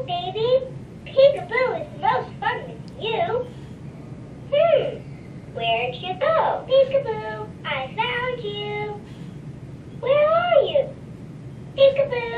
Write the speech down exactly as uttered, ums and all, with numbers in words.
baby. Peekaboo is most fun with you. Hmm, where'd you go? Peekaboo, I found you. Where are you? Peekaboo.